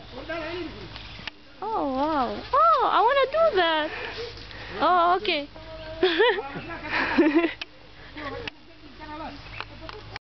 Oh, wow. Oh, I want to do that. Oh, okay.